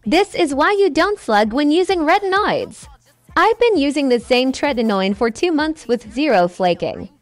This is why you don't slug when using retinoids. I've been using the same tretinoin for 2 months with zero flaking.